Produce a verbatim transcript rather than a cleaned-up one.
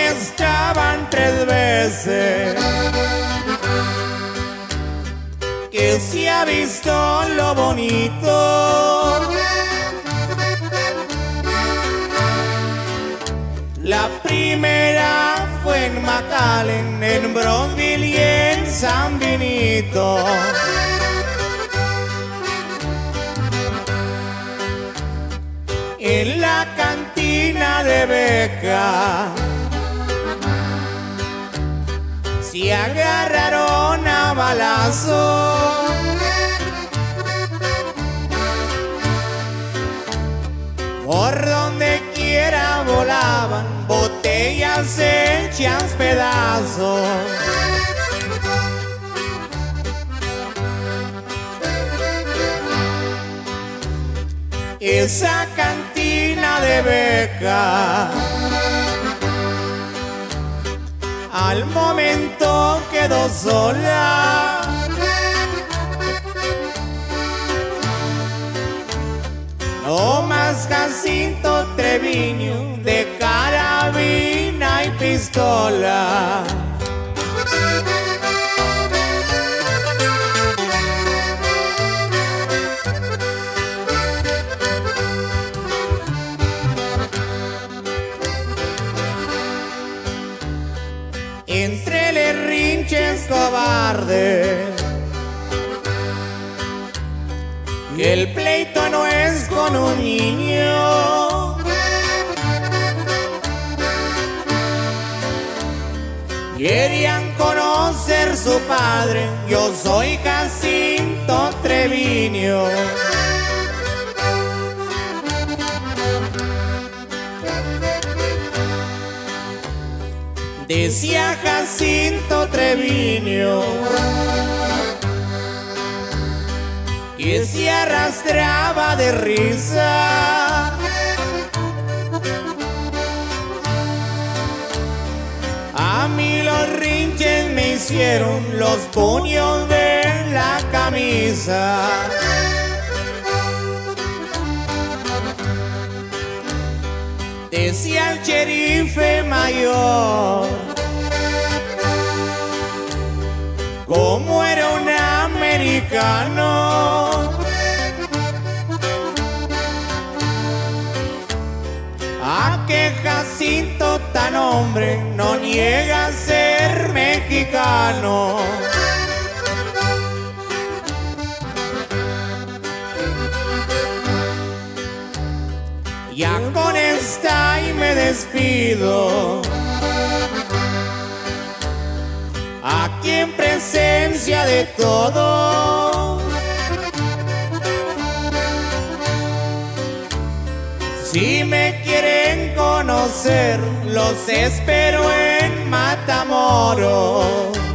amonestaban tres veces que se ha visto lo bonito. La primera fue en McAllen, en Bronzeville y en San Benito. En la cantina de Beca se agarraron a balazo. Por donde quiera volaban botellas hechas pedazos. Esa cantina de Beca al momento quedó sola. No más Jacinto Treviño de carabina y pistola. Entre lerrinches cobardes, que el pleito no es con un niño. Querían conocer su padre, yo soy Jacinto Treviño. Decía Jacinto Treviño que se arrastraba de risa. A mí los rinches me hicieron los puños de la camisa. Decía el sherife mayor, como era un americano, a que Jacinto tan hombre no niega ser mexicano. Ya con esta y me despido, aquí en presencia de todos. Si me quieren conocer, los espero en Matamoros.